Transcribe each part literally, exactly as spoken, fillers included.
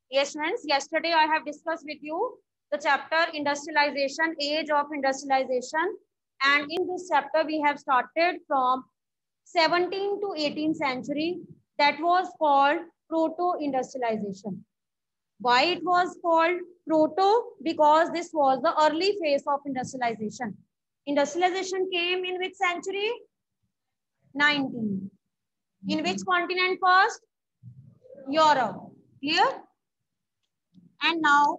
Yes, friends, yesterday I have discussed with you the chapter industrialization, age of industrialization. And in this chapter, we have started from seventeenth to eighteenth century. That was called proto-industrialization. Why it was called proto? Because this was the early phase of industrialization. Industrialization came in which century? nineteenth. In which continent first? Europe. Clear? And now,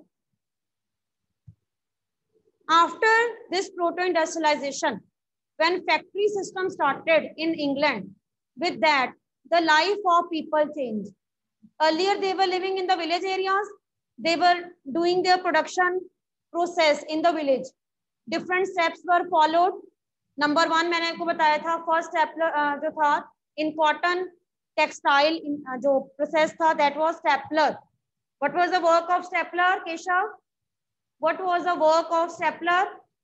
after this proto-industrialization, when factory system started in England, with that, the life of people changed. Earlier, they were living in the village areas. They were doing their production process in the village. Different steps were followed. Number one, मैंने आपको बताया था, first step जो था in cotton textile जो process था, that was stapler. What was the work of stapler, Keshav? What was the work of stapler?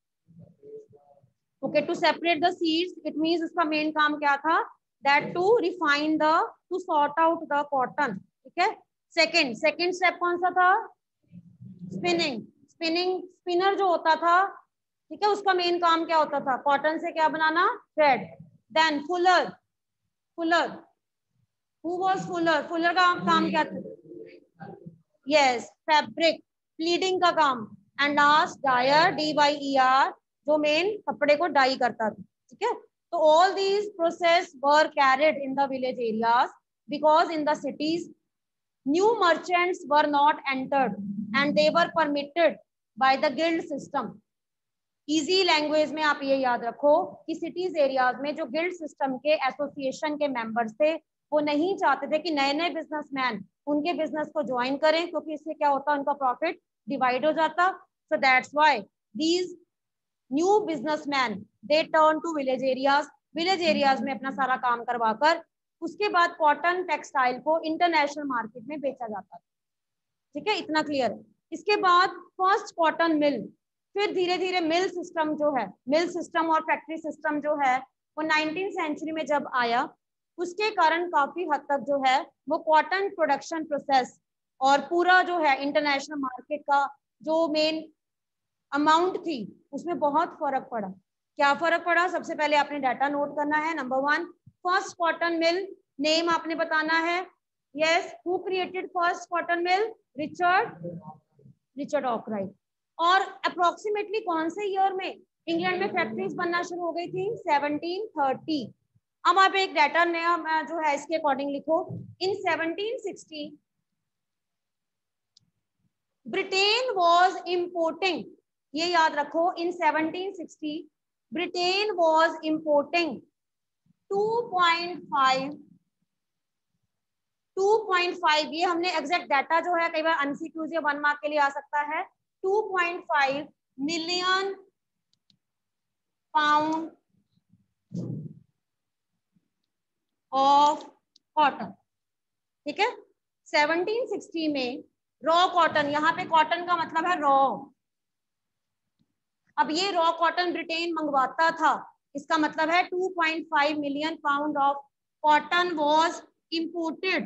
Okay, to separate the seeds. It means उसका main काम क्या था? That to refine the, to sort out the cotton. ठीक है? Second, second step कौन सा था? Spinning. Spinning, spinner जो होता था, ठीक है, उसका मेन काम क्या होता था? कॉटन से क्या बनाना? Thread. Then fuller. Fuller. Who was fuller? Fuller का काम क्या था? यस, फैब्रिक, प्लीडिंग का काम. And last dyer, D Y E R, जो मेन कपड़े को डाई करता था. ठीक है, तो all these process were carried in the village areas because in the cities new merchants were not entered and they were permitted by the guild system. Easy language में आप ये याद रखो कि सिटीज एरियाज में जो गिल्ड सिस्टम के association के मेंबर्स थे, वो नहीं चाहते थे कि नए नए बिजनेसमैन उनके बिजनेस को ज्वाइन करें, क्योंकि इससे क्या होता, उनका प्रॉफिट डिवाइड हो जाता. So that's why these new businessman they turn to village areas. Village areas में अपना सारा काम करवाकर उसके बाद कॉटन टेक्सटाइल को इंटरनेशनल मार्केट में बेचा जाता. ठीक है, इतना क्लियर है. इसके बाद फर्स्ट कॉटन मिल, फिर धीरे धीरे मिल सिस्टम जो है, मिल सिस्टम और फैक्ट्री सिस्टम जो है, वो नाइनटीन सेंचुरी में जब आया, उसके कारण काफी हद तक जो है वो कॉटन प्रोडक्शन प्रोसेस और पूरा जो है इंटरनेशनल मार्केट का जो मेन अमाउंट थी उसमें बहुत फर्क पड़ा. क्या फर्क पड़ा? सबसे पहले आपने डाटा नोट करना है. Number one, first cotton mill name आपने बताना है. Yes, who created first cotton mill? Richard Richard Arkwright. और अप्रोक्सीमेटली कौन से ईयर में इंग्लैंड में फैक्ट्रीज बनना शुरू हो गई थी? Seventeen thirty. अब आप एक डाटा नया जो है इसके अकॉर्डिंग लिखो. In seventeen sixty Britain was importing, ये याद रखो, in seventeen sixty Britain was importing two point five two point five, ये हमने एग्जैक्ट डाटा जो है, कई बार एमसीक्यूज या वन मार्क के लिए आ सकता है, two point five million pound of cotton. ठीक है, सेवनटीन सिक्सटी में रॉ कॉटन, यहाँ पे कॉटन का मतलब है रॉ. अब ये रॉ कॉटन ब्रिटेन मंगवाता था, इसका मतलब है two point five million pound of cotton was imported.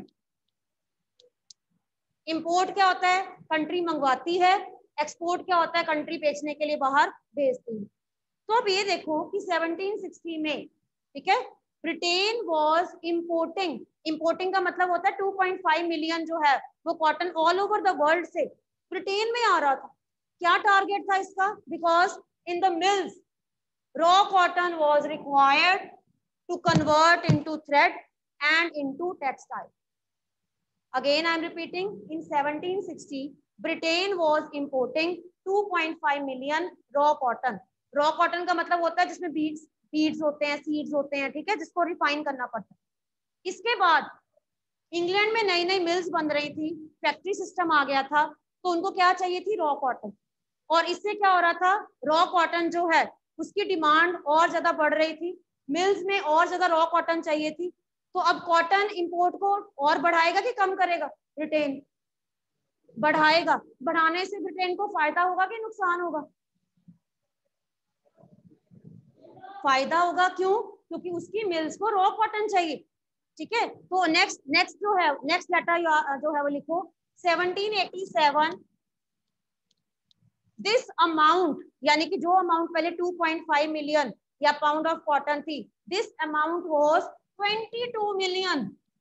Import क्या होता है? कंट्री मंगवाती है. एक्सपोर्ट क्या होता है? कंट्री बेचने के लिए बाहर भेजती है. तो अब ये देखो कि सेवनटीन सिक्सटी में, ठीक है, ब्रिटेन वाज इंपोर्टिंग. इंपोर्टिंग का मतलब होता है टू पॉइंट फाइव मिलियन जो है वो cotton all over the world से ब्रिटेन में आ रहा था. क्या टारगेट था इसका? Because in the mills raw cotton was required to convert into thread and into textile. Again, I am repeating. In seventeen sixty, Britain was importing two point five million raw cotton. Raw cotton का मतलब होता है जिसमें beads, beads होते हैं, seeds होते हैं, ठीक है, जिसको रिफाइन करना पड़ता है. इसके बाद इंग्लैंड में नई नई मिल्स बन रही थी, फैक्ट्री सिस्टम आ गया था, तो उनको क्या चाहिए थी? Raw cotton. और इससे क्या हो रहा था? रॉ कॉटन जो है उसकी डिमांड और ज्यादा बढ़ रही थी, मिल्स में और ज्यादा रॉ कॉटन चाहिए थी. तो अब कॉटन इंपोर्ट को और बढ़ाएगा कि कम करेगा? ब्रिटेन बढ़ाएगा. बढ़ाने से ब्रिटेन को फायदा होगा कि नुकसान होगा? फायदा होगा. क्यों? क्योंकि उसकी मिल्स को रॉ कॉटन चाहिए. ठीक है, तो नेक्स्ट नेक्स्ट जो है नेक्स्ट डाटा जो है वो लिखो. Seventeen eighty seven this amount, यानी कि जो अमाउंट पहले टू पॉइंट फाइव मिलियन या पाउंड ऑफ कॉटन थी, this amount was twenty two million,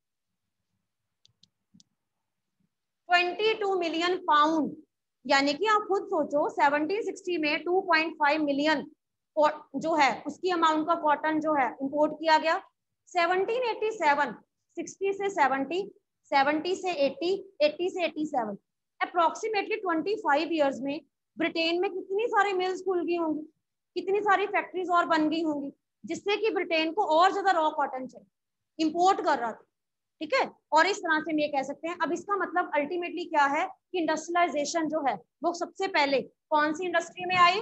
twenty two million pound. यानी कि आप खुद सोचो सेवनटीन सिक्सटी में टू पॉइंट फाइव मिलियन जो है उसकी अमाउंट का कॉटन जो है इंपोर्ट किया गया। सेवनटीन एटी सेवन, सिक्सटी से सेवेंटी, सेवेंटी से एटी, एटी से eighty seven, approximately twenty five years में ब्रिटेन में कितनी सारी मिल्स खुल गई होंगी, कितनी सारी फैक्ट्रीज और बन गई होंगी, जिससे कि ब्रिटेन को और ज्यादा रॉ कॉटन चाहिए, इंपोर्ट कर रहा था। ठीक है, और इस तरह से हम ये कह सकते हैं। अब इसका मतलब अल्टीमेटली क्या है कि इंडस्ट्रियलाइजेशन जो है वो सबसे पहले कौन सी इंडस्ट्री में आई,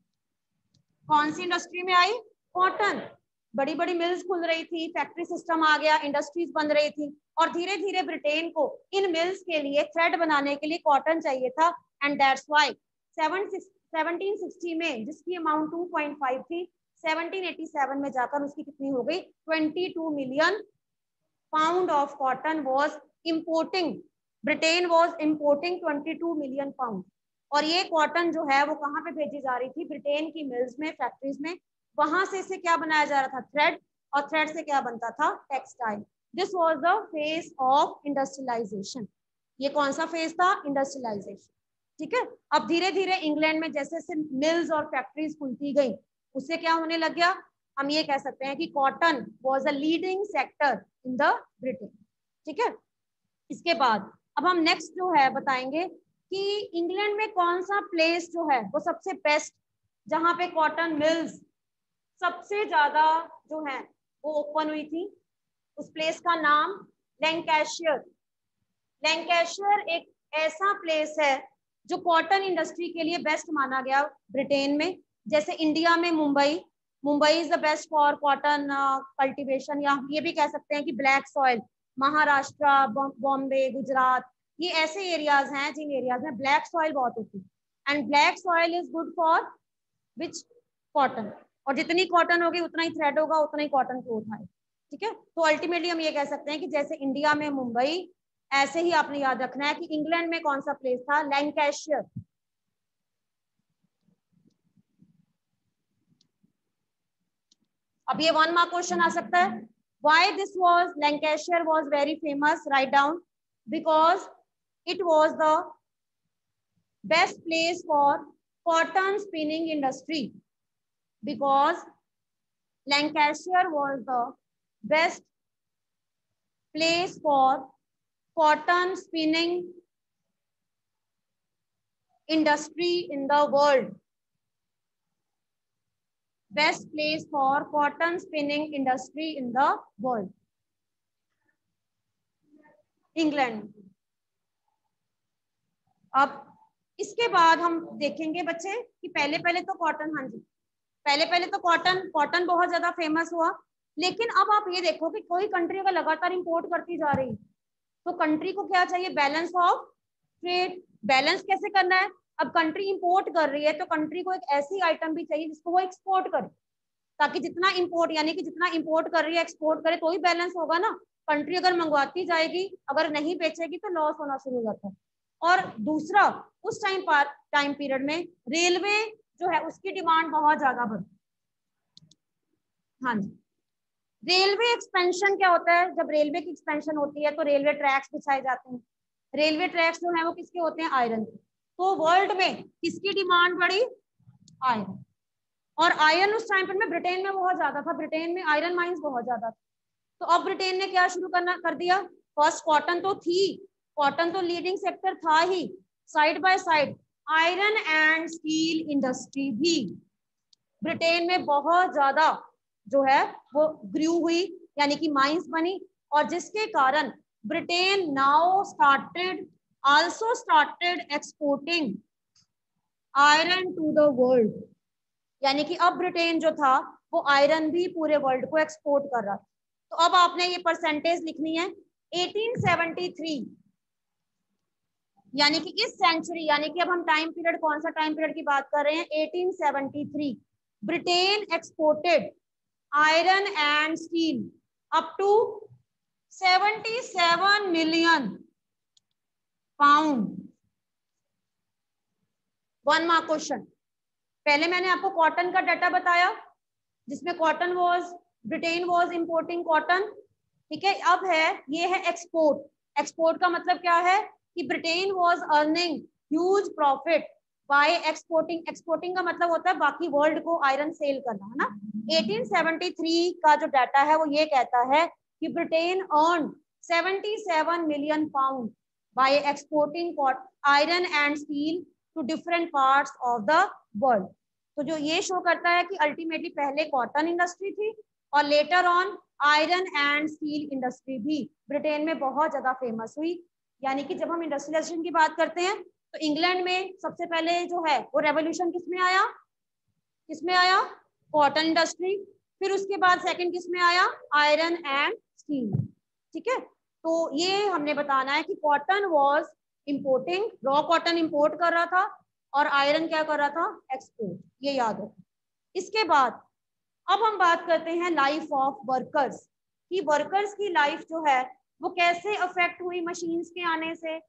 कौन सी इंडस्ट्री में आई, कॉटन। बड़ी बड़ी मिल्स खुल रही थी, फैक्ट्री सिस्टम आ गया, इंडस्ट्रीज बन रही थी, और धीरे धीरे ब्रिटेन को इन मिल्स के लिए थ्रेड बनाने के लिए कॉटन चाहिए था। And that's why seventeen sixty में जिसकी अमाउंट टू पॉइंट फाइव थी, सेवनटीन एटी सेवन में जाकर उसकी कितनी हो गई, twenty two million pound of cotton was importing, Britain was importing twenty two million pound. और ये कॉटन जो है वो कहाँ पे भेजी जा रही थी, ब्रिटेन की मिल्स में, फैक्ट्रीज में। वहां से इसे क्या बनाया जा रहा था, थ्रेड, और थ्रेड से क्या बनता था, textile. This was the phase of industrialisation. ये कौन सा फेज था, इंडस्ट्रियलाइजेशन। ठीक है, अब धीरे धीरे इंग्लैंड में जैसे जैसे मिल्स और फैक्ट्रीज खुलती गई, उससे क्या होने लग गया, हम ये कह सकते हैं कि cotton was a leading sector in the Britain. ठीक है, इसके बाद अब हम नेक्स्ट जो है बताएंगे कि इंग्लैंड में कौन सा प्लेस जो है वो सबसे बेस्ट, जहां पे कॉटन मिल्स सबसे ज्यादा जो है वो ओपन हुई थी। उस प्लेस का नाम लैंकाशायर। लैंकाशायर एक ऐसा प्लेस है जो कॉटन इंडस्ट्री के लिए बेस्ट माना गया ब्रिटेन में। जैसे इंडिया में Mumbai, Mumbai is the best for cotton cultivation, या ये भी कह सकते हैं कि ब्लैक सॉइल, महाराष्ट्र, बॉम्बे, गुजरात, ये ऐसे एरियाज हैं जिन एरियाज में ब्लैक सॉइल बहुत होती है। And black soil is good for which, cotton. और जितनी कॉटन होगी उतना ही थ्रेड होगा, उतना ही कॉटन ग्रोथ आएगा। ठीक है, तो अल्टीमेटली हम ये कह सकते हैं कि जैसे इंडिया में मुंबई, ऐसे ही आपने याद रखना है कि इंग्लैंड में कौन सा प्लेस था, लैंकाशायर। अब ये वन मार्क क्वेश्चन आ सकता है। Why this was Lancashire was very famous? Write down. Because it was the best place for cotton spinning industry. Because Lancashire was the best place for cotton spinning industry in the world. Best place for cotton spinning industry in the world. England. अब इसके बाद हम देखेंगे बच्चे कि पहले पहले तो कॉटन, हाँ जी, पहले पहले तो कॉटन कॉटन बहुत ज्यादा फेमस हुआ। लेकिन अब आप ये देखो कि कोई कंट्री अगर लगातार इंपोर्ट करती जा रही तो कंट्री को क्या चाहिए, बैलेंस ऑफ ट्रेड। बैलेंस कैसे करना है, अब कंट्री इंपोर्ट कर रही है तो कंट्री को एक ऐसी आइटम भी चाहिए जिसको वो एक्सपोर्ट करे, ताकि जितना इंपोर्ट, यानी कि जितना इंपोर्ट कर रही है एक्सपोर्ट करे तो ही बैलेंस होगा ना। कंट्री अगर मंगवाती जाएगी, अगर नहीं बेचेगी तो लॉस होना शुरू हो जाता है। और दूसरा, उस टाइम पर टाइम पीरियड में रेलवे जो है उसकी डिमांड बहुत ज्यादा बढ़ी। हाँ जी, रेलवे एक्सपेंशन क्या होता है, जब रेलवे की एक्सपेंशन होती है तो रेलवे ट्रैक्स बिछाए जाते हैं। रेलवे ट्रैक्स जो है वो किसके होते हैं, आयरन के। तो वर्ल्ड में किसकी डिमांड बढ़ी, आयरन। और आयरन उस टाइम पर में ब्रिटेन में बहुत ज्यादा था, ब्रिटेन में आयरन माइंस बहुत ज्यादा था। तो अब ब्रिटेन ने क्या शुरू करना कर दिया, फर्स्ट कॉटन तो थी, कॉटन तो लीडिंग सेक्टर था ही, side by side iron and steel industry भी ब्रिटेन में बहुत ज्यादा जो है वो ग्रू हुई, यानी कि माइंस बनी। और जिसके कारण Britain now started also started exporting iron to the world, यानी कि अब ब्रिटेन जो था वो आयरन भी पूरे वर्ल्ड को एक्सपोर्ट कर रहा था। तो अब आपने ये परसेंटेज लिखनी है, एटीन सेवेंटी थ्री, यानी कि इस सेंचुरी, यानी कि अब हम टाइम पीरियड, कौन सा टाइम पीरियड की बात कर रहे हैं, eighteen seventy three, Britain exported iron and steel up to seventy seven million pound. One mark question. पहले मैंने आपको कॉटन का डाटा बताया जिसमें cotton was, Britain was importing cotton, ठीक है। अब है ये है एक्सपोर्ट। एक्सपोर्ट का मतलब क्या है कि Britain was earning huge profit by exporting. Exporting का मतलब होता है बाकी वर्ल्ड को आयरन सेल करना, है ना। एटीन सेवेंटी थ्री का जो डाटा है वो ये कहता है कि Britain earn seventy seven million pound by exporting iron and steel to different parts of the world. तो जो ये शो करता है कि अल्टीमेटली पहले कॉटन इंडस्ट्री थी और later on iron and steel industry भी ब्रिटेन में बहुत ज्यादा फेमस हुई। यानी कि जब हम इंडस्ट्रियलाइजेशन की बात करते हैं तो इंग्लैंड में सबसे पहले जो है वो रेवोल्यूशन किसमें आया, किसमें आया, कॉटन इंडस्ट्री। फिर उसके बाद सेकंड किसमें आया, आयरन एंड स्टील, ठीक है। तो ये हमने बताना है कि cotton was importing, raw cotton import कर रहा था और आयरन क्या कर रहा था, एक्सपोर्ट, ये याद रखो। इसके बाद अब हम बात करते हैं लाइफ ऑफ वर्कर्स कि वर्कर्स की लाइफ जो है वो कैसे अफेक्ट हुई मशीन्स के आने से,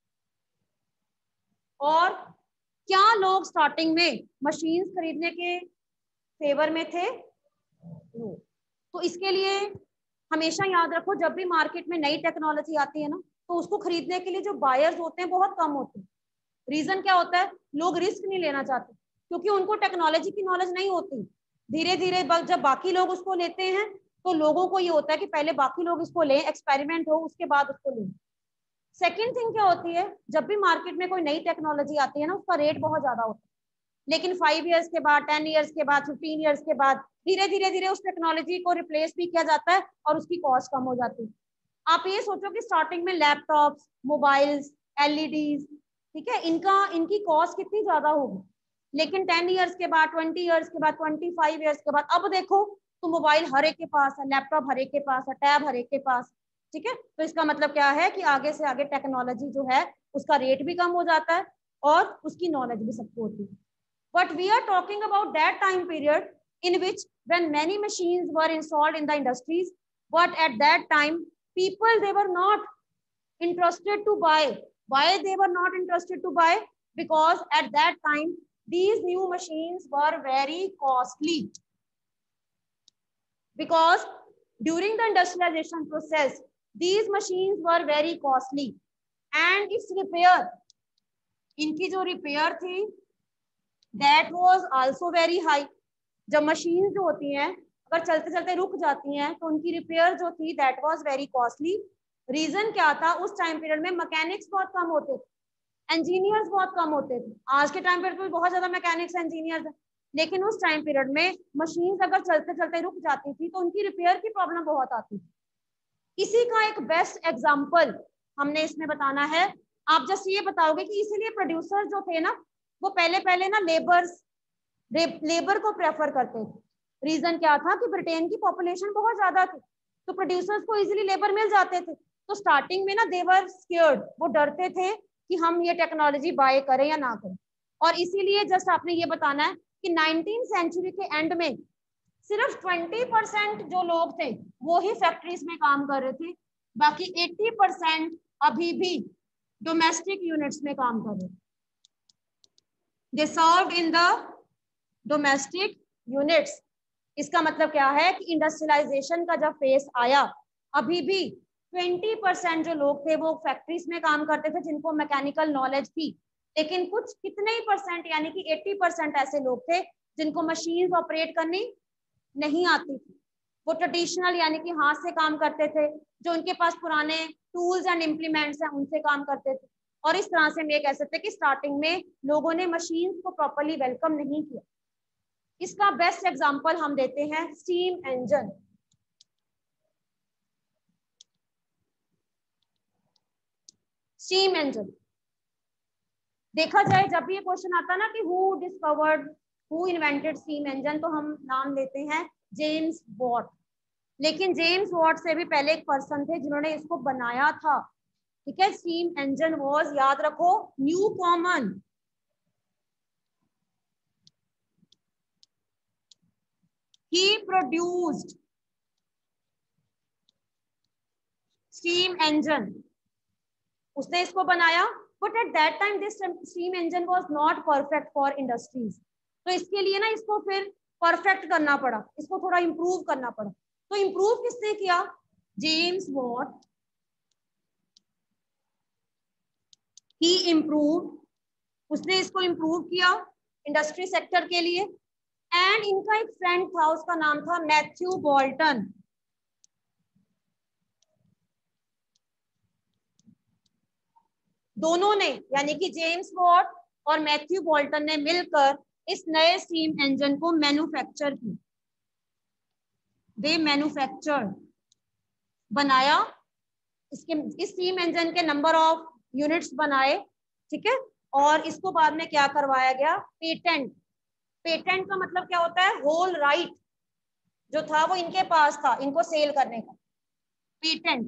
और क्या लोग स्टार्टिंग में मशीन्स खरीदने के फेवर में थे। तो इसके लिए हमेशा याद रखो जब भी मार्केट में नई टेक्नोलॉजी आती है ना तो उसको खरीदने के लिए जो बायर्स होते हैं बहुत कम होते हैं। रीजन क्या होता है, लोग रिस्क नहीं लेना चाहते क्योंकि उनको टेक्नोलॉजी की नॉलेज नहीं होती। धीरे धीरे जब बाकी लोग उसको लेते हैं तो लोगों को ये होता है कि पहले बाकी लोग इसको लें, एक्सपेरिमेंट हो, उसके बाद उसको लें। सेकेंड थिंग क्या होती है, जब भी मार्केट में कोई नई टेक्नोलॉजी आती है ना उसका रेट बहुत ज्यादा होता है, लेकिन फाइव इयर्स के बाद, टेन इयर्स के बाद, फिफ्टीन इयर्स के बाद धीरे धीरे धीरे उस टेक्नोलॉजी को रिप्लेस भी किया जाता है और उसकी कॉस्ट कम हो जाती है। आप ये सोचो कि स्टार्टिंग में लैपटॉप्स, मोबाइल्स, एलईडीज, ठीक है, इनका इनकी कॉस्ट कितनी ज्यादा होगी, लेकिन टेन इयर्स के बाद, ट्वेंटी इयर्स के बाद, ट्वेंटी फाइव इयर्स के बाद अब देखो तो मोबाइल हर एक के पास है, लैपटॉप हर एक के पास है, टैब हर एक के पास, ठीक है। तो इसका मतलब क्या है कि आगे से आगे टेक्नोलॉजी जो है उसका रेट भी कम हो जाता है और उसकी नॉलेज भी सबको होती है। But we are talking about that time period in which when many machines were installed in the industries, but at that time people they were not interested to buy. Why they were not interested to buy? Because at that time these new machines were very costly. Because during the industrialization process these machines were very costly and its repair, इनकी जो repair थी that was also very high. जब machine जो होती हैं अगर चलते चलते रुक जाती हैं तो उनकी रिपेयर जो थी that was very costly. Reason क्या था, उस टाइम पीरियड में मैकेनिक्स बहुत कम होते थे, इंजीनियर्स बहुत कम होते थे। आज के टाइम पीरियड में बहुत ज्यादा मैकेनिक्स इंजीनियर्स हैं, लेकिन उस टाइम पीरियड में मशीन अगर चलते चलते रुक जाती थी तो उनकी रिपेयर की प्रॉब्लम बहुत आती थी। इसी का एक बेस्ट एग्जाम्पल हमने इसमें बताना है। आप जस्ट ये बताओगे कि इसीलिए प्रोड्यूसर जो थे ना वो पहले पहले ना लेबर्स लेबर को प्रेफर करते थे। रीजन क्या था कि ब्रिटेन की पॉपुलेशन बहुत ज्यादा थी तो प्रोड्यूसर्स को इजीली लेबर मिल जाते थे। तो स्टार्टिंग में ना दे वर स्केयर्ड, वो डरते थे कि हम ये टेक्नोलॉजी बाय करें या ना करें। और इसीलिए जस्ट आपने ये बताना है कि नाइनटीन सेंचुरी के एंड में सिर्फ ट्वेंटी परसेंट जो लोग थे वो ही फैक्ट्रीज में काम कर रहे थे, बाकी एट्टी परसेंट अभी भी डोमेस्टिक यूनिट्स में काम कर रहे थे। They served in the domestic units. इसका मतलब क्या है कि इंडस्ट्रियलाइजेशन का जब फेस आया अभी भी ट्वेंटी परसेंट जो लोग थे वो फैक्ट्रीज में काम करते थे जिनको मैकेनिकल नॉलेज थी, लेकिन कुछ कितने ही परसेंट यानी कि अस्सी परसेंट ऐसे लोग थे जिनको मशीन ऑपरेट करनी नहीं आती थी। वो ट्रेडिशनल यानी कि हाथ से काम करते थे, जो उनके पास पुराने टूल्स एंड इम्प्लीमेंट्स हैं उनसे काम करते थे। और इस तरह से हम ये कह सकते हैं कि स्टार्टिंग में लोगों ने मशीन को प्रॉपर्ली वेलकम नहीं किया। इसका बेस्ट एग्जांपल हम देते हैं स्टीम इंजन। स्टीम इंजन देखा जाए जब भी ये क्वेश्चन आता ना कि who discovered, who invented steam engine, तो हम नाम लेते हैं जेम्स वॉट। लेकिन जेम्स वॉट से भी पहले एक पर्सन थे जिन्होंने इसको बनाया था, ठीक है। स्टीम इंजन वाज, याद रखो, Newcomen. He produced steam engine, उसने इसको बनाया but at that time this steam engine was not perfect for industries. तो इसके लिए ना इसको फिर परफेक्ट करना पड़ा, इसको थोड़ा इंप्रूव करना पड़ा। तो इंप्रूव किसने किया? जेम्स वॉट, ही इम्प्रूव, उसने इसको इम्प्रूव किया इंडस्ट्री सेक्टर के लिए। एंड इनका एक फ्रेंड था, उसका नाम था मैथ्यू बोल्टन। दोनों ने यानी कि जेम्स वॉट और मैथ्यू बोल्टन ने मिलकर इस नए स्टीम इंजन को मैन्युफैक्चर किया। दे मैन्युफैक्चर, बनाया इसके, इस स्टीम इंजन के नंबर ऑफ यूनिट्स बनाए, ठीक है। और इसको बाद में क्या करवाया गया? पेटेंट। पेटेंट का मतलब क्या होता है? होल राइट जो था वो इनके पास था इनको सेल करने का, पेटेंट।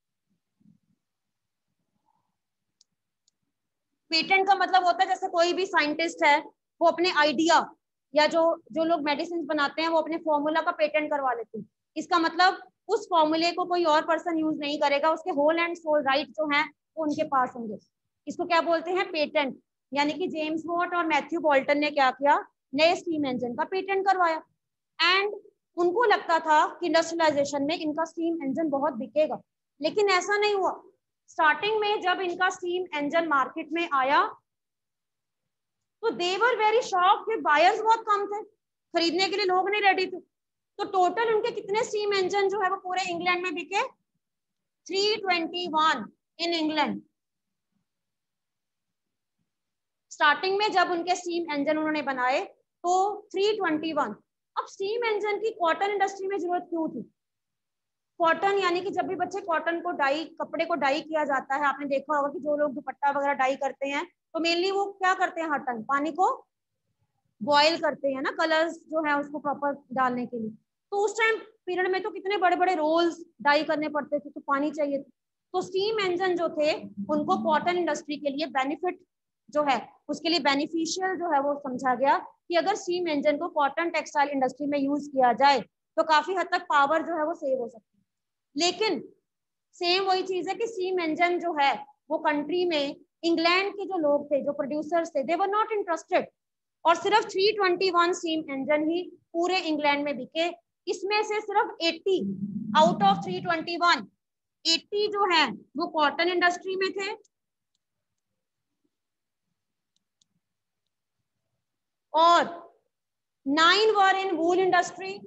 पेटेंट का मतलब होता है जैसे कोई भी साइंटिस्ट है वो अपने आइडिया या जो जो लोग मेडिसिन बनाते हैं वो अपने फॉर्मूला का पेटेंट करवा लेते हैं। इसका मतलब उस फॉर्मूले को कोई और पर्सन यूज नहीं करेगा, उसके होल एंड सोल राइट जो है वो उनके पास होंगे। इसको क्या बोलते हैं? पेटेंट। यानी कि जेम्स वॉट और मैथ्यू बोल्टन ने क्या किया? नए स्टीम इंजन का पेटेंट करवाया। एंड उनको लगता था कि इंडस्ट्रियलाइजेशन में इनका स्टीम इंजन बहुत बिकेगा, लेकिन ऐसा नहीं हुआ। स्टार्टिंग में जब इनका स्टीम इंजन मार्केट में आया तो दे वर वेरी शॉक्ड कि बायर्स बहुत कम थे, खरीदने के लिए लोग नहीं रेडी थे। तो टोटल उनके कितने स्टीम इंजन जो है वो पूरे इंग्लैंड में बिके? Three twenty one in England. Starting में जब उनके स्टीम इंजन उन्होंने बनाए तो थ्री ट्वेंटी वन। अब स्टीम इंजन की कॉटन इंडस्ट्री में जरूरत क्यों थी? कॉटन यानी कि जब भी बच्चे कॉटन को डाई, कपड़े को डाई किया जाता है, आपने देखा होगा कि जो लोग दुपट्टा वगैरह डाई करते हैं तो मेनली वो क्या करते हैं? हर टाइम पानी को बॉयल करते हैं ना, कलर्स जो है उसको प्रॉपर डालने के लिए। तो उस टाइम पीरियड में तो कितने बड़े बड़े रोल्स डाई करने पड़ते थे, तो पानी चाहिए। तो स्टीम इंजन जो थे उनको कॉटन इंडस्ट्री के लिए बेनिफिट जो है उसके लिए बेनिफिशियल जो है वो समझा गया कि अगर स्टीम इंजन को कॉटन टेक्सटाइल इंडस्ट्री में यूज किया जाए तो काफी हद तक पावर जो है वो सेव हो सकती है। लेकिन सेम वही चीज है कि स्टीम इंजन जो है वो कंट्री में इंग्लैंड के जो लोग थे, जो प्रोड्यूसर्स थे, दे वर नॉट इंटरेस्टेड। और सिर्फ three twenty one steam engine ही पूरे इंग्लैंड में बिके। इसमें से सिर्फ अस्सी out of three twenty one, अस्सी जो है वो कॉटन इंडस्ट्री में थे और nine were in wool industry.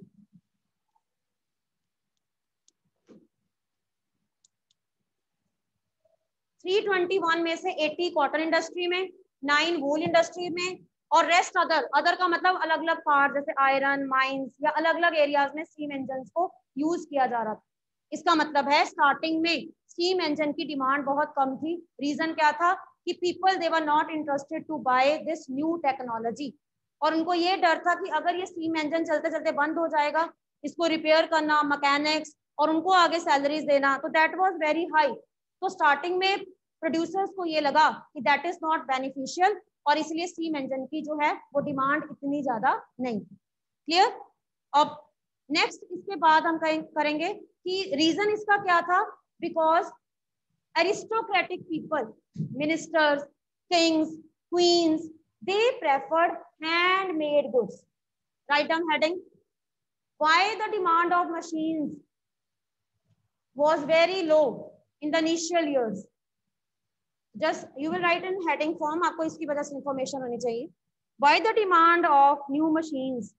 Three twenty one में से अस्सी कॉटन इंडस्ट्री में, नाइन वूल इंडस्ट्री में और रेस्ट अदर। अदर का मतलब अलग अलग पार्ट जैसे आयरन माइंस या अलग अलग एरियाज में स्टीम इंजन को यूज किया जा रहा था। इसका मतलब है स्टार्टिंग में स्टीम इंजन की डिमांड बहुत कम थी। रीजन क्या था? कि people they were not interested to buy this new technology. और उनको ये डर था कि अगर ये स्टीम इंजन चलते चलते बंद हो जाएगा, इसको रिपेयर करना, मैकेनिक्स और उनको आगे सैलरीज देना, तो दैट वाज वेरी हाई। तो स्टार्टिंग में प्रोड्यूसर्स को ये लगा कि दैट इज नॉट बेनिफिशियल और इसलिए स्टीम इंजन की जो है वो डिमांड इतनी ज्यादा नहीं थी। क्लियर? अब नेक्स्ट इसके बाद हम करेंगे कि रीजन इसका क्या था? Because aristocratic people, ministers, kings, queens, they preferred handmade goods. Write down heading. Why the demand of machines was very low in the initial years? Just you will write in heading form. आपको इसकी वजह से information होनी चाहिए. Why the demand of new machines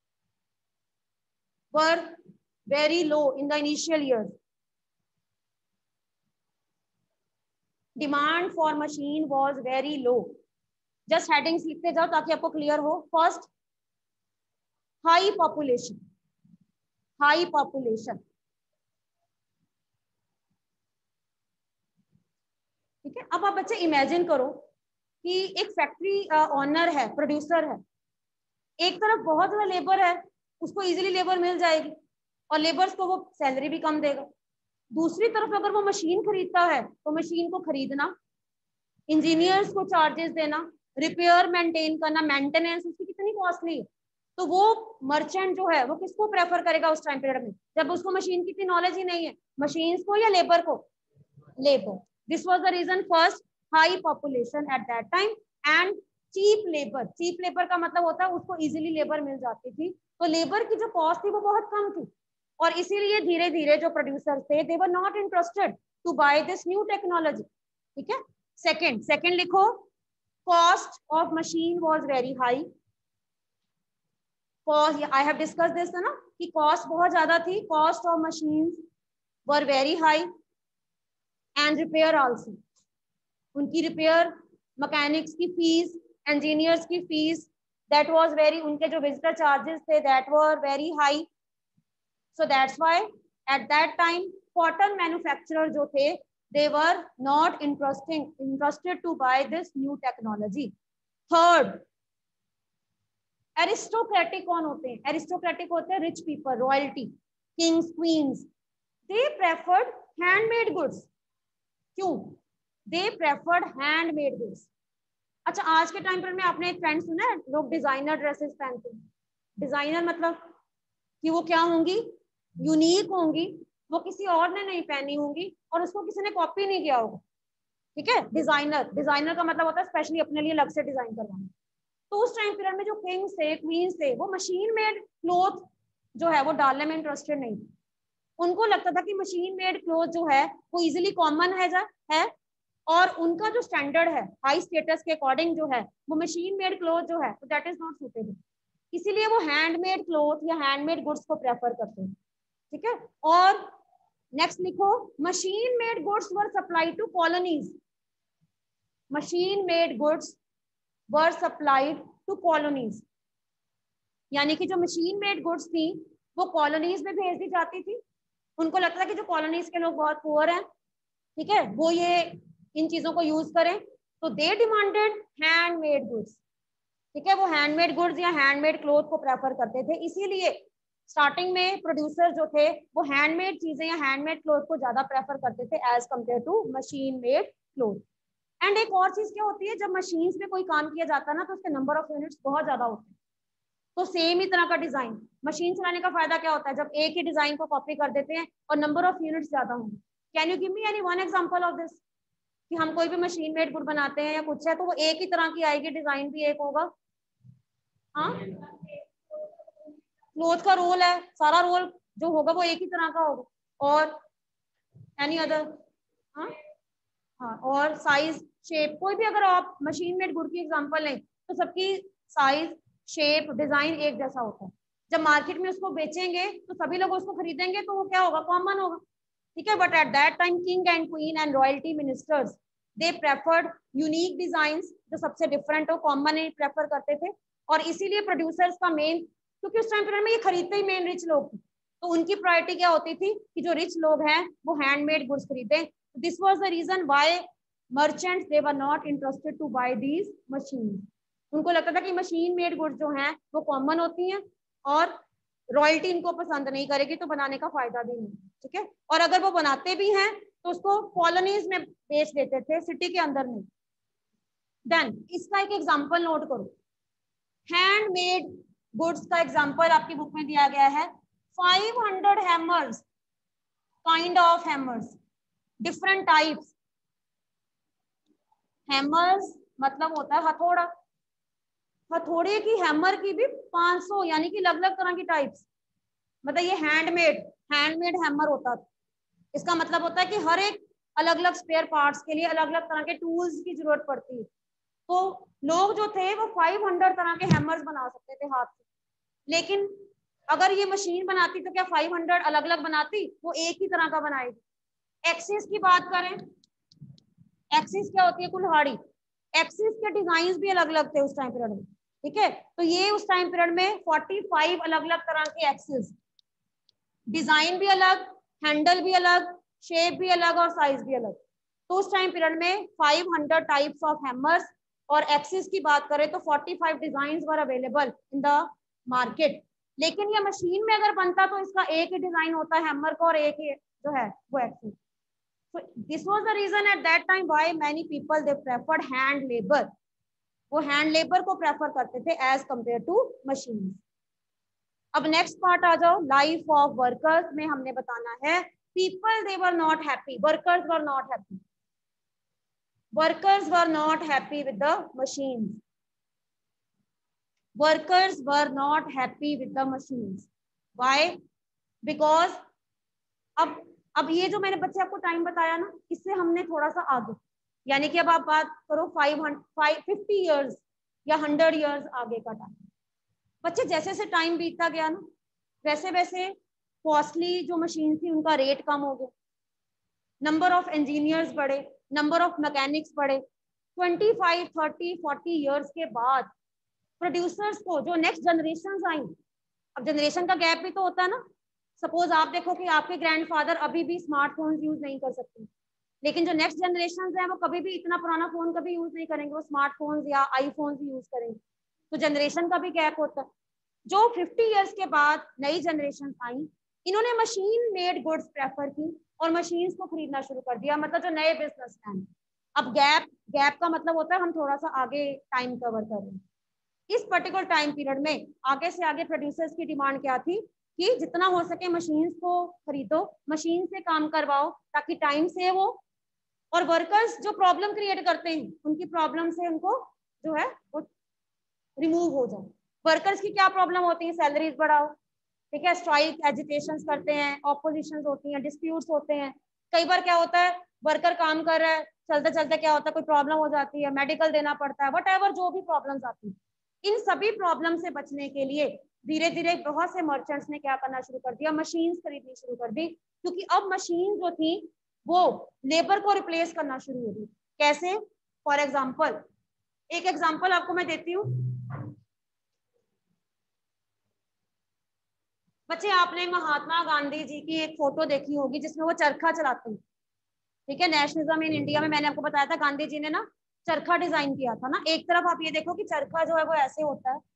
were very low in the initial years? Demand for machine was very low. Just headings लिखते जाओ ताकि आपको क्लियर हो। First, high population, high population, ठीक है। अब आप बच्चे इमेजिन करो कि एक फैक्ट्री ओनर है, प्रोड्यूसर है, एक तरफ बहुत ज्यादा लेबर है, उसको इजीली लेबर मिल जाएगी और लेबर्स को वो सैलरी भी कम देगा। दूसरी तरफ अगर वो मशीन खरीदता है तो मशीन को खरीदना, इंजीनियर्स को चार्जेस देना, रिपेयर मेंटेन करना, मेंटेनेंस उसकी कितनी कॉस्टली है। तो वो मर्चेंट जो है वो किसको प्रेफर करेगा उस टाइम पीरियड में जब उसको मशीन की इतनी नॉलेज ही नहीं है? मशीन्स को या लेबर को? Labour. This was the reason first high population at that time and cheap labour. Cheap labour का मतलब होता है उसको इजीली लेबर मिल जाती थी, तो लेबर की जो कॉस्ट थी वो बहुत कम थी, और इसीलिए धीरे धीरे जो प्रोड्यूसर थे they were not interested to buy this new technology. ठीक है. सेकंड सेकंड लिखो, cost of machine was very high. Cost, I have discuss this ना कि कॉस्ट बहुत ज्यादा थी. Cost of machine were very high and repair also. उनकी repair, mechanics की फीस, इंजीनियर्स की फीस, दैट वाज वेरी, उनके जो विजिटर चार्जेस थे that were very high. So that's why at that time cotton manufacturer जो थे they were not interesting interested to buy this new technology. Third, aristocratic कौन होते हैं? Aristocratic होते हैं rich people, royalty, kings, queens. They preferred handmade goods. क्यों? They preferred handmade goods. अच्छा, आज के टाइम पर में आपने एक ट्रेंड सुना है, लोग डिजाइनर ड्रेसेस पहनते हैं. डिजाइनर मतलब कि वो क्या होंगी? यूनिक होंगी, वो किसी और ने नहीं पहनी होंगी और उसको किसी ने कॉपी नहीं किया होगा. ठीक है. डिजाइनर, डिजाइनर का मतलब होता है स्पेशली अपने लिए अलग से डिजाइन करवाना. तो उस टाइम पीरियड में जो किंग्स थे, क्वींस थे, वो मशीन मेड क्लोथ जो है वो डालने में इंटरेस्टेड नहीं थे. उनको लगता था कि मशीन मेड क्लोथ जो है वो इजिली कॉमन है जा है और उनका जो स्टैंडर्ड है हाई स्टेटस के अकॉर्डिंग जो है वो मशीन मेड क्लोथ जो है दैट इज नॉट सुटेबल. इसीलिए वो हैंडमेड क्लोथ या हैंडमेड गुड्स को प्रेफर करते हैं. ठीक है. और नेक्स्ट लिखो, machine made goods were supplied to colonies. Machine made goods were supplied to colonies, यानी कि जो मशीन मेड गुड्स थी वो कॉलोनीज में भेज दी जाती थी. उनको लगता था कि जो कॉलोनीज के लोग बहुत पुअर हैं, ठीक है, वो ये इन चीजों को यूज करें, तो दे डिमांडेड हैंडमेड गुड्स. ठीक है. वो हैंडमेड गुड्स या हैंडमेड क्लोथ को प्रेफर करते थे. इसीलिए स्टार्टिंग में प्रोड्यूसर जो थे वो हैंडमेड चीजें या हैंडमेड क्लोथ को ज्यादा प्रेफर करते थे as compare to machine made cloth. And एक और चीज क्या होती है, जब मशीन्स में कोई काम किया जाता है ना तो उसके नंबर ऑफ यूनिट्स बहुत ज्यादा होते हैं. तो सेम ही तरह का डिजाइन, मशीन चलाने का फायदा क्या होता है, जब एक ही डिजाइन को कॉपी कर देते हैं और नंबर ऑफ यूनिट्स ज्यादा होंगे. Can you give me any one example of this, कि हम कोई भी मशीन मेड गुड बनाते हैं या कुछ है तो वो एक ही तरह की आएगी, डिजाइन भी एक होगा. हाँ, क्लोथ का रोल है, सारा रोल जो होगा वो एक ही तरह का होगा. और एनी अदर? हाँ हाँ. और साइज, शेप, कोई भी अगर आप मशीन मेड गुड की एग्जांपल लें तो सबकी साइज, शेप, डिजाइन एक जैसा होता है. जब मार्केट में उसको बेचेंगे तो सभी लोग उसको खरीदेंगे तो वो क्या होगा, कॉमन होगा. ठीक है. But at that time king and queen and royalty ministers they preferred unique designs, जो सबसे डिफरेंट हो, कॉमन ही प्रेफर करते थे. और इसीलिए प्रोड्यूसर्स का मेन, क्योंकि उस टाइम पीरियड में ये खरीदते ही मेन रिच लोग थे, तो उनकी प्रायोरिटी क्या होती थी कि जो रिच लोग हैं वो हैंडमेड गुड्स खरीदें. This was the reason why merchants they were not interested to buy these machines. उनको लगता था कि मशीन मेड गुड्स जो हैं वो कॉमन होती हैं और रॉयल्टी इनको पसंद नहीं करेगी तो बनाने का फायदा भी नहीं. ठीक है. और अगर वो बनाते भी हैं तो उसको कॉलोनीज में बेच देते थे, सिटी के अंदर नहीं. देन इसका एक एग्जांपल नोट करो. हैंडमेड गुड्स का एग्जांपल आपकी बुक में दिया गया है. Five hundred hammers, kind of hammers, different types. Hammers मतलब होता है हथौड़ा. हथौड़े की, हैमर की भी पाँच सौ, यानी कि अलग अलग तरह की टाइप्स. मतलब ये हैंडमेड हैंडमेड हैमर होता है. इसका मतलब होता है कि हर एक अलग अलग स्पेयर पार्ट्स के लिए अलग अलग तरह के टूल्स की जरूरत पड़ती है. तो लोग जो थे वो फाइव हंड्रेड तरह के हैमर्स बना सकते थे हाथ से. लेकिन अगर ये मशीन बनाती तो क्या फाइव हंड्रेड अलग अलग बनाती? वो एक ही तरह का बनाएगी. एक्सिस की बात करें, एक्सिस क्या होती है? कुल्हाड़ी. एक्सिस के डिजाइन भी अलग अलग थे उस टाइम पीरियड में. ठीक है. तो ये उस टाइम पीरियड में पैंतालीस अलग अलग तरह के एक्सिस, डिजाइन भी अलग, हैंडल भी अलग, शेप भी अलग और साइज भी अलग. तो उस टाइम पीरियड में five hundred types of hammers. और एक्सिस की बात करें तो पैंतालीस designs were available in the market. लेकिन ये मशीन में अगर बनता तो इसका एक ही डिजाइन होता है हैमर का और एक ही जो है वो axes. So this was the reason at that time why many people they preferred hand labor. वो हैंड लेबर को प्रेफर करते थे एज कंपेयर टू मशीन. अब नेक्स्ट पार्ट आ जाओ. लाइफ ऑफ वर्कर्स में हमने बताना है people they were not happy, workers were not happy. Workers were not happy with the machines, workers were not happy with the machines. Why? Because अब अब ये जो मैंने बच्चे आपको टाइम बताया ना, इससे हमने थोड़ा सा आगे, यानी कि अब आप बात करो फाइव हंड्रेड फिफ्टी ईयर्स या हंड्रेड ईयर्स आगे का टाइम। बच्चे जैसे जैसे टाइम बीतता गया ना, वैसे वैसे कॉस्टली जो मशीन थी उनका रेट कम हो गया, नंबर ऑफ इंजीनियर्स बढ़े, नंबर ऑफ मैकेनिक्स बढ़े। Twenty five thirty forty years के बाद प्रोड्यूसर्स को, जो नेक्स्ट जनरेशन आई, अब जनरेशन का गैप भी तो होता है ना। सपोज आप देखो कि आपके ग्रैंडफादर अभी भी स्मार्टफोन यूज नहीं कर सकते, लेकिन जो नेक्स्ट जनरेशन है वो कभी भी इतना पुराना फोन कभी यूज नहीं करेंगे, वो स्मार्टफोन्स या आईफोन्स यूज करेंगे। तो जनरेशन का भी गैप होता है। जो फिफ्टी ईयर्स के बाद नई जनरेशन आई, इन्होंने मशीन मेड गुड्स प्रेफर की और मशीन्स को खरीदना शुरू कर दिया, मतलब जो नए बिजनेसमैन। अब गैप गैप का मतलब होता है हम थोड़ा सा आगे टाइम कवर कर रहे हैं। इस पर्टिकुलर टाइम पीरियड में आगे से आगे प्रोड्यूसर्स की डिमांड क्या थी कि जितना हो सके मशीन्स को खरीदो, मशीन से काम करवाओ ताकि टाइम सेव हो, और वर्कर्स जो प्रॉब्लम क्रिएट करते हैं उनकी प्रॉब्लम से उनको जो है वो रिमूव हो जाए। वर्कर्स की क्या प्रॉब्लम होती है? सैलरीज बढ़ाओ, ठीक है, स्ट्राइक एजिटेशंस करते हैं, ऑपोजिशंस होती हैं, डिस्प्यूट्स होते हैं। कई बार क्या होता है, वर्कर काम कर रहा है, चलते चलते क्या होता है, कोई प्रॉब्लम हो जाती है, मेडिकल देना पड़ता है, वट एवर जो भी प्रॉब्लम्स आती है। इन सभी प्रॉब्लम से बचने के लिए धीरे धीरे बहुत से मर्चेंट्स ने क्या करना शुरू कर दिया, मशीन्स खरीदनी शुरू कर दी, क्योंकि अब मशीन जो थी वो लेबर को रिप्लेस करना शुरू हो गई। कैसे? फॉर एग्जाम्पल, एक एग्जाम्पल आपको मैं देती हूँ। बच्चे आपने महात्मा गांधी जी की एक फोटो देखी होगी जिसमें वो चरखा चलाते हैं, ठीक है। नेशनलिज्म इन इंडिया में मैंने आपको बताया था, गांधी जी ने ना चरखा डिजाइन किया था ना। एक तरफ आप ये देखो कि चरखा जो है वो ऐसे होता है,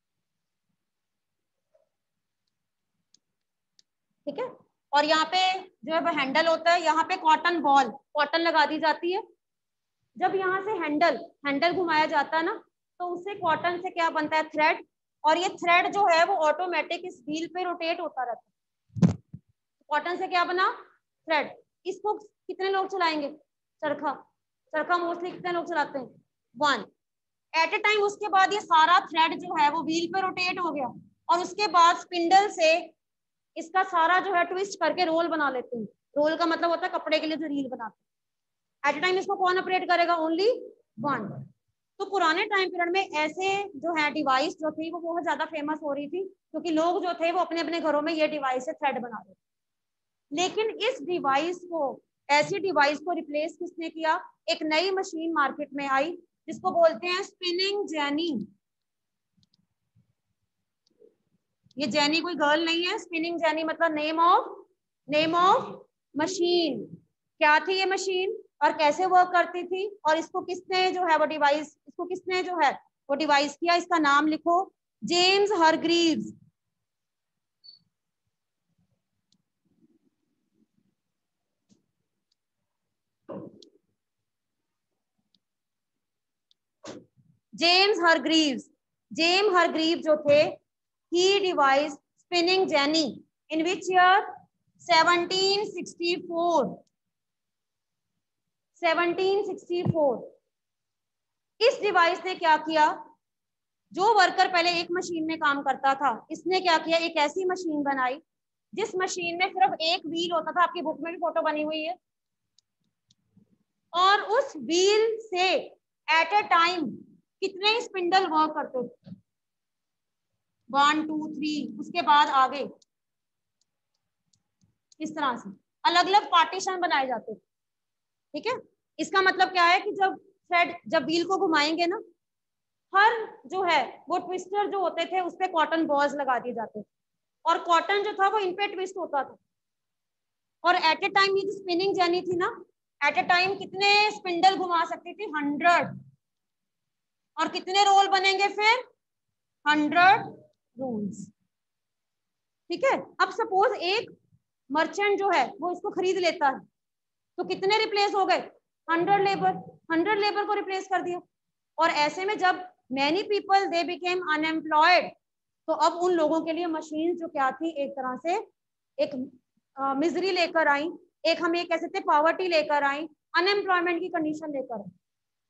ठीक है, और यहाँ पे जो है वो हैंडल होता है, यहाँ पे कॉटन बॉल, कॉटन लगा दी जाती है। जब यहाँ से हैंडल हैंडल घुमाया जाता है ना, तो उससे कॉटन से क्या बनता है, थ्रेड, और ये थ्रेड जो है वो ऑटोमेटिक इस व्हील पे रोटेट होता रहता है। कॉटन से क्या बना, थ्रेड। इसको कितने लोग चलाएंगे? चरखा चरखा मोस्टली कितने लोग चलाते हैं? One at a time. उसके बाद ये सारा थ्रेड जो है वो व्हील पे रोटेट हो गया, और उसके बाद स्पिंडल से इसका सारा जो है ट्विस्ट करके रोल बना लेते हैं। रोल का मतलब होता है कपड़े के लिए जो रील बनाते हैं। एट ए टाइम इसको कौन ऑपरेट करेगा? Only one. तो पुराने टाइम पीरियड में ऐसे जो है डिवाइस जो थी वो बहुत ज्यादा फेमस हो रही थी, क्योंकि लोग जो थे वो अपने अपने घरों में ये डिवाइस से थ्रेड बना रहे थे। लेकिन इस डिवाइस को, ऐसी डिवाइस को रिप्लेस किसने किया? एक नई मशीन मार्केट में आई जिसको बोलते हैं स्पिनिंग जेनी। ये जेनी कोई गर्ल नहीं है, स्पिनिंग जेनी मतलब name of name of machine. क्या थी ये मशीन और कैसे वर्क करती थी, और इसको किसने जो है वो डिवाइस इसको किसने जो है वो डिवाइस किया? इसका नाम लिखो, James Hargreaves. James Hargreaves James Hargreave जो थे, he device spinning jenny in which year? Seventeen sixty four. Seventeen sixty four. इस डिवाइस ने क्या किया, जो वर्कर पहले एक मशीन में काम करता था, इसने क्या किया, एक ऐसी मशीन बनाई जिस मशीन में सिर्फ एक व्हील होता था, आपकी बुक में भी फोटो बनी हुई है, और उस व्हील से एट ए टाइम कितने स्पिंडल वर्क करते थे? वन टू थ्री, उसके बाद आगे इस तरह से अलग अलग पार्टीशन बनाए जाते थे, ठीक है। इसका मतलब क्या है कि जब थ्रेड जब व्हील को घुमाएंगे ना, हर जो है वो ट्विस्टर जो होते थे उस पे कॉटन बॉल्स लगा दिए जाते थे, और कॉटन जो था वो इन पे ट्विस्ट होता था, और एट ए टाइम ये जो स्पिनिंग जेनी थी ना, एट ए टाइम कितने स्पिंडल घुमा सकती थी? हंड्रेड। और कितने रोल बनेंगे फिर? हंड्रेड रोल्स, ठीक है। अब सपोज एक मर्चेंट जो है वो इसको खरीद लेता है, तो कितने रिप्लेस हो गए? Hundred labour. हंड्रेड लेबर को रिप्लेस कर दिया। और ऐसे में जब many people they became unemployed, तो अब उन लोगों के लिए मशीन जो क्या थी, एक तरह से एक मिजरी लेकर आई, एक हम ये कह सकते पावर्टी लेकर आई, अनएम्प्लॉयमेंट की कंडीशन लेकर आई।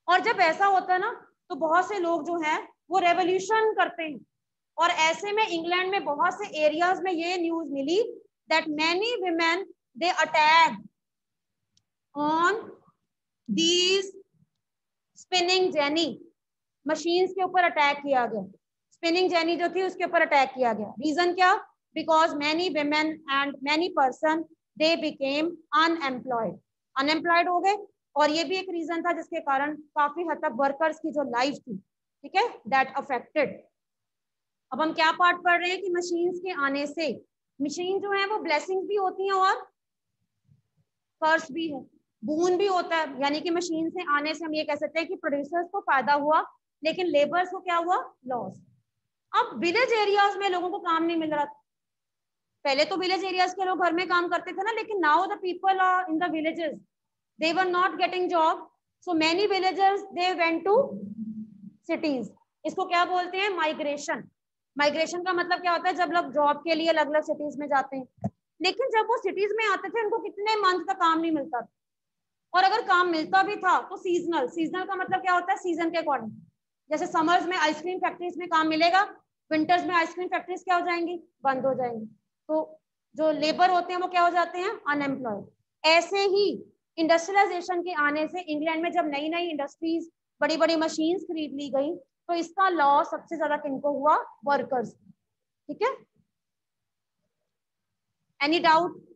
और जब ऐसा होता है ना तो बहुत से लोग जो हैं वो रेवोल्यूशन करते हैं। और ऐसे में इंग्लैंड में बहुत से एरियाज में ये न्यूज मिली that many women they attack on these spinning jenny, machines के ऊपर अटैक किया गया। स्पिनिंग जेनी जो थी उसके ऊपर अटैक किया गया। रीजन क्या? Because many women and many person they became unemployed, unemployed हो गए। और ये भी एक रीजन था जिसके कारण काफी हद तक वर्कर्स की जो लाइफ थी, ठीक है, दैट अफेक्टेड। अब हम क्या पार्ट पढ़ रहे हैं कि मशीन्स के आने से, मशीन जो है वो ब्लेसिंग्स भी होती हैं और कर्स भी है, बून भी होता है। यानी कि मशीन से आने से हम ये कह सकते हैं कि प्रोड्यूसर्स को फायदा हुआ लेकिन लेबर्स को क्या हुआ? लॉस। अब विलेज एरियाज में लोगों को काम नहीं मिल रहा था। पहले तो विलेज एरियाज के लोग घर में काम करते थे ना, लेकिन now the people are in the villages, they were not getting job, so many villagers they went to cities. इसको क्या बोलते हैं? माइग्रेशन। माइग्रेशन का मतलब क्या होता है? जब लोग जॉब के लिए अलग अलग सिटीज में जाते हैं, लेकिन जब वो सिटीज में आते थे उनको कितने मंथ तक काम नहीं मिलता था। और अगर काम मिलता भी था तो सीजनल। सीजनल का मतलब क्या होता है? सीजन के अकॉर्डिंग। जैसे समर्स में आइसक्रीम फैक्ट्रीज में काम मिलेगा, विंटर्स में आइसक्रीम फैक्ट्रीज क्या हो जाएंगी? बंद हो जाएंगी। तो जो लेबर होते हैं वो क्या हो जाते हैं? अनएम्प्लॉयड। ऐसे ही इंडस्ट्रियलाइजेशन के आने से इंग्लैंड में जब नई नई इंडस्ट्रीज, बड़ी बड़ी मशीन्स खरीद ली गई तो इसका लॉस सबसे ज्यादा किनको हुआ? वर्कर्स। ठीक है, एनी डाउट?